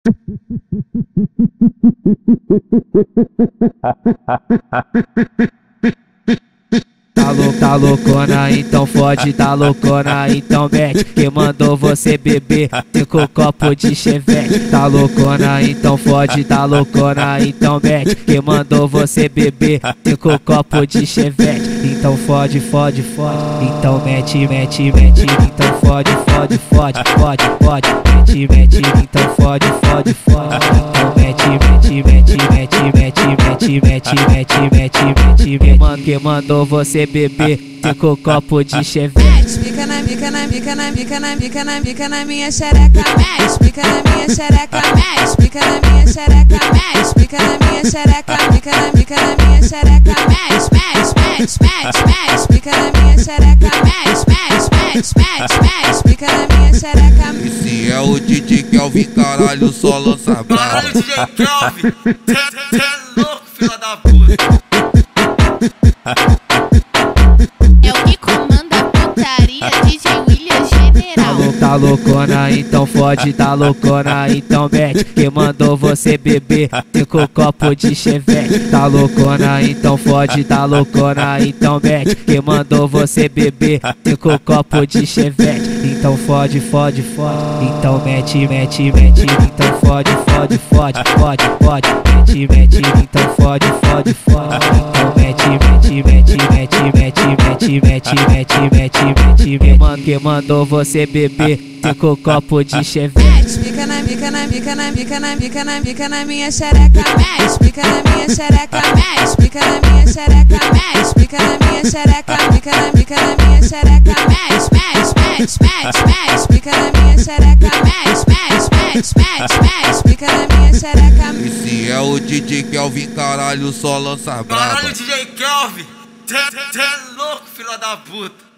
Tá loucona, então fode, tá loucona, então mete. Quem mandou você beber 5 copos de chevette? Tá loucona, então fode, tá loucona, então mete. Quem mandou você beber 5 copos de chevette? Então fode, fode, fode, então mete, mete, mete. Então fode, fode, fode, fode, fode, mete, mete. Então fode, fode, fode, então mete, mete, mete, mete, mete, mete, mete, mete, mete, mete, mete. Quem mandou você beber 5 copos de chevette? Pica na bica na bica na bica na bica na bica na minha xereca, mexe. Pica na minha xereca, mexe. Pica na minha xereca, mexe. Pica na minha xereca, pica na bica na minha xereca, mexe, mexe, mexe, mexe, mexe. Pica na minha xereca, mexe, mexe, mexe, mexe, mexe. Pica na minha xereca. Esse é o DJ Kelvin, caralho, só lança brava. Caralho, DJ Kelvin, cê é louco, filha da puta. É o que comanda a putaria, DJ William General. Tá loucona, então fode, tá loucona, então mete. Quem mandou você beber 5 copos de chevette? Tá loucona, então fode, tá loucona, então mete. Quem mandou você beber 5 copos de chevette? Então fode, fode, fode, então mete, mete, mete. Então fode, fode, fode, fode, fode, mete, mete. Então fode, fode, fode, então mete, mete, mete, mete, mete, mete, mete, mete, mete, mete, mete. Quem mandou você beber 5 copos de chevette? Pica na bica na bica na bica na bica na bica na minha xereca, mexe. Pica na minha xereca, mexe. Pica na minha xereca, mexe. Pica na minha xereca, pica na bica na minha xereca, mexe, mexe, mexe, mexe, mexe. Pica na minha xereca, mexe, mexe, mexe, mexe, mexe. Pica na minha xereca. Esse é o DJ Kelvin, caralho, só lança brava. Caralho, DJ Kelvin, cê é louco, filha da puta.